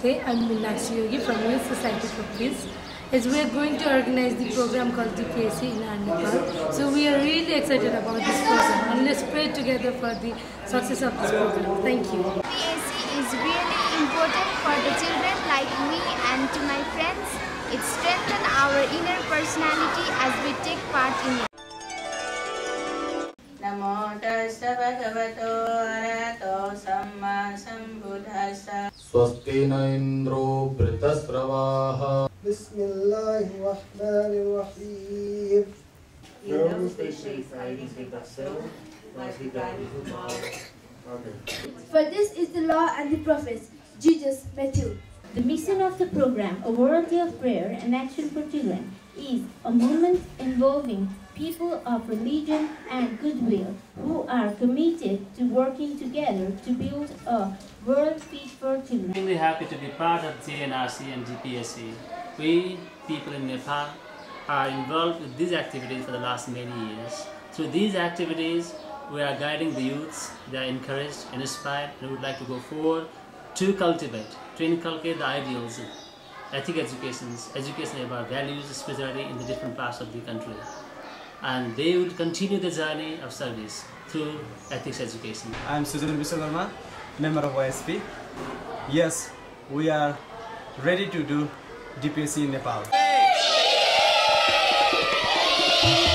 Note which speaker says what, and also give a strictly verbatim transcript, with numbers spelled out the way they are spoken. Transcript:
Speaker 1: Namaste, I'm Meenakshi Yogi from U S Society for Peace. As we are going to organize the program called D P S C in our Nepal, so we are really excited about this program and let's pray together for the success of this program. Thank you.
Speaker 2: D P S C is really important for the children like me and to my friends. It strengthens our inner personality as we take part in it.
Speaker 3: Namo tassa bhagavato arahato samma sambuddhassa.
Speaker 4: Swasti na indro vritasravaha.
Speaker 5: Bismillahirrahmanirrahim.
Speaker 6: For this is the law and the prophets, Jesus, Matthew.
Speaker 7: The mission of the program, A World of Prayer and Action for Children, is a movement involving people of religion and goodwill who are committed to working together to build a world fit for children.
Speaker 8: I'm extremely happy to be part of J N R C and D P S C. We, people in Nepal, are involved with these activities for the last many years. Through these activities, we are guiding the youths. They are encouraged, inspired, and would like to go forward to cultivate, to inculcate the ideals, ethic educations, education about values, spirituality in the different parts of the country. And they would continue the journey of service through ethics education.
Speaker 9: I am Sujan Vishwakarma, member of Y S P. Yes, we are ready to do D P S C in Nepal.